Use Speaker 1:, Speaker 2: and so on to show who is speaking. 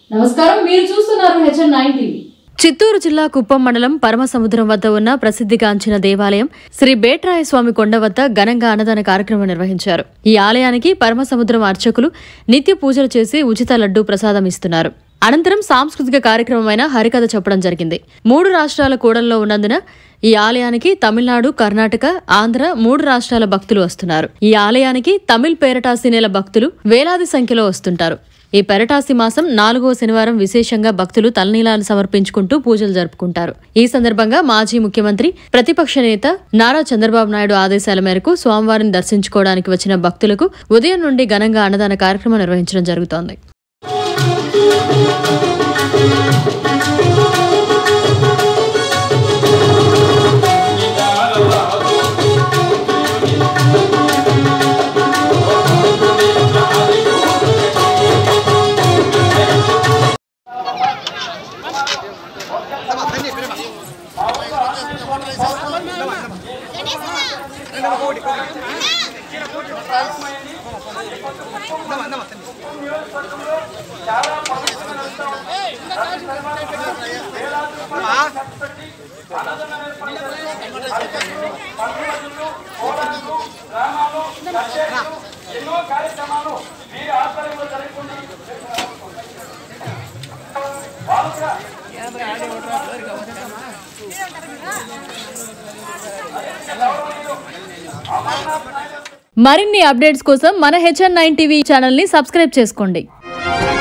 Speaker 1: నమస్కారం, మీరు చూస్తున్నారు HN9 టీవీ.
Speaker 2: చిత్తూరు జిల్లా కుప్పం మండలం పరమసముద్రం వద్ద ఉన్న ప్రసిద్ధిగాంచిన దేవాలయం శ్రీ బేట్రాయ స్వామి కొండ వద్ద ఘనంగా అన్నదాన కార్యక్రమం నిర్వహించారు. ఈ ఆలయానికి పరమసముద్రం అర్చకులు నిత్య పూజలు చేసి ఉచిత లడ్డూ ప్రసాదం ఇస్తున్నారు. అనంతరం సాంస్కృతిక కార్యక్రమమైన హరికథ చెప్పడం జరిగింది. 3 రాష్ట్రాల కూడల్లో ఉన్నందున ఈ ఆలయానికి తమిళనాడు, కర్ణాటక, ఆంధ్ర 3 రాష్ట్రాల భక్తులు వస్తున్నారు. ఈ ఆలయానికి తమిళ్ పేరటాసి నెల భక్తులు వేలాది సంఖ్యలో వస్తుంటారు. ఈ పెరటాసి మాసం 4వ శనివారం విశేషంగా భక్తులు తలనీలాలు సమర్పించుకుంటూ పూజలు జరుపుకుంటారు. ఈ సందర్భంగా మాజీ ముఖ్యమంత్రి, ప్రతిపక్ష నేత నారా చంద్రబాబు నాయుడు ఆదేశాల మేరకు స్వామివారిని దర్శించుకోవడానికి వచ్చిన భక్తులకు ఉదయం నుండి ఘనంగా అన్నదాన కార్యక్రమం నిర్వహించడం జరుగుతోంది. మరిన్ని అప్డేట్స్ కోసం మన HN9 టీవీ ఛానల్ ని సబ్స్క్రైబ్ చేసుకోండి.